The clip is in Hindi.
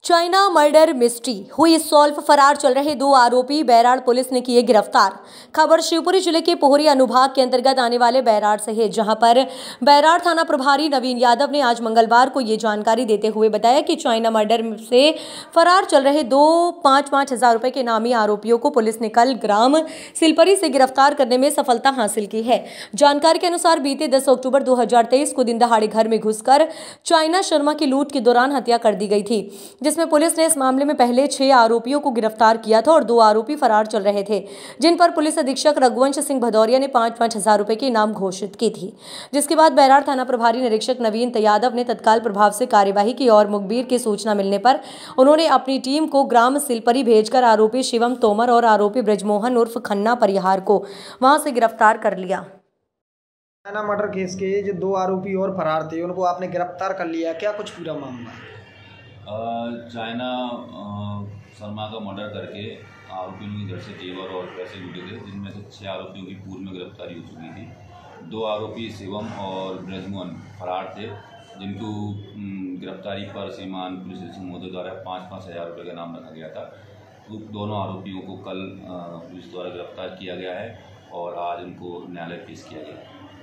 चाइना मर्डर मिस्ट्री हुई सॉल्व। फरार चल रहे 2 आरोपी बैराड़ पुलिस ने किए गिरफ्तार। खबर शिवपुरी जिले के पोहरी अनुभाग के अंतर्गत आने वाले बैराड़ से है, जहां पर बैराड़ थाना प्रभारी नवीन यादव ने आज मंगलवार को ये जानकारी देते हुए बताया कि चाइना मर्डर से फरार चल रहे 2 5-5 हजार रुपए के नामी आरोपियों को पुलिस ने कल ग्राम सिलपरी से गिरफ्तार करने में सफलता हासिल की है। जानकारी के अनुसार बीते 10 अक्टूबर 2023 को दिन दहाड़े घर में घुसकर चाइना शर्मा की लूट के दौरान हत्या कर दी गई थी, जिसमें पुलिस ने इस मामले में पहले 6 आरोपियों को गिरफ्तार किया था और 2 आरोपी फरार चल रहे थे, जिन पर पुलिस अधीक्षक रघुवंश सिंह भदौरिया ने 5-5 हजार रुपए की इनाम घोषित की थी। जिसके बाद बैराड़ थाना प्रभारी निरीक्षक नवीन यादव ने तत्काल प्रभाव से कार्यवाही की और मुखबिर की सूचना मिलने पर उन्होंने अपनी टीम को ग्राम सिलपरी भेजकर आरोपी शिवम तोमर और आरोपी ब्रजमोहन उर्फ खन्ना परिहार को वहां से गिरफ्तार कर लिया। चाइना मर्डर केस के जो 2 आरोपी और फरार थे, उनको आपने गिरफ्तार कर लिया, क्या कुछ पूरा मामला? चाइना शर्मा का मर्डर करके आरोपियों के घर से जेवर और पैसे लूटे थे, जिनमें से 6 आरोपियों की पूर्व में गिरफ्तारी हो चुकी थी। 2 आरोपी शिवम और ब्रजमोहन फरार थे, जिनको गिरफ्तारी पर श्रीमान पुलिस अधीक्षक महोदय द्वारा 5-5 हजार रुपये का नाम रखा गया था। तो दोनों आरोपियों को कल पुलिस द्वारा गिरफ्तार किया गया है और आज उनको न्यायालय पेश किया गया।